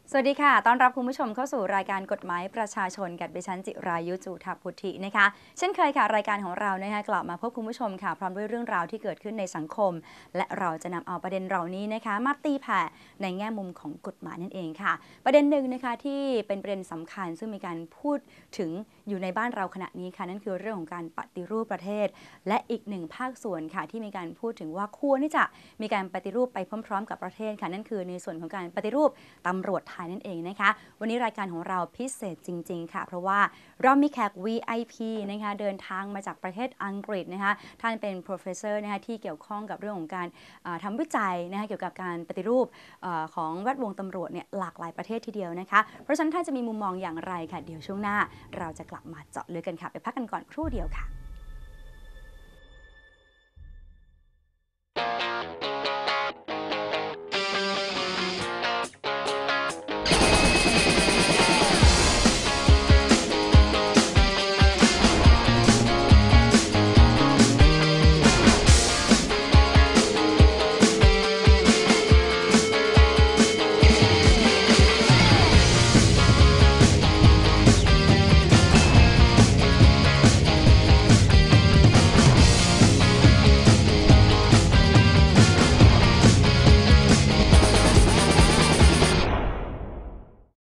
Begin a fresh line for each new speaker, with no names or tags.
สวัสดีค่ะต้อนรับคุณผู้ชมเข้าสู่รายการกฎหมายประชาชนกับดิฉันจิรายุจูทพุทธินะคะเช่นเคยค่ะรายการของเรานะคะกลับมาพบคุณผู้ชมค่ะพร้อมด้วยเรื่องราวที่เกิดขึ้นในสังคมและเราจะนำเอาประเด็นเหล่านี้นะคะมาตีแผ่ในแง่มุมของกฎหมายนั่นเองค่ะประเด็นหนึ่งนะคะที่เป็นประเด็นสำคัญซึ่งมีการพูดถึงอยู่ในบ้านเราขณะนี้ค่ะนั่นคือเรื่องของการปฏิรูปประเทศและอีกหนึ่งภาคส่วนค่ะที่มีการพูดถึงว่าควรที่จะมีการปฏิรูปไปพร้อมๆกับประเทศค่ะนั่นคือในส่วนของการปฏิรูปตำรวจไทยนั่นเองนะคะวันนี้รายการของเราพิเศษจริงๆค่ะเพราะว่าเรามีแขก VIP นะคะเดินทางมาจากประเทศอังกฤษนะคะท่านเป็น professor นะคะที่เกี่ยวข้องกับเรื่องของการทำวิจัยนะคะเกี่ยวกับการปฏิรูปของแวดวงตำรวจเนี่ยหลากหลายประเทศทีเดียวนะคะเพราะฉะนั้นท่านจะมีมุมมองอย่างไรค่ะเดี๋ยวช่วงหน้าเราจะกลับมาเจาะลึกกันค่ะไปพักกันก่อนครู่เดียวค่ะ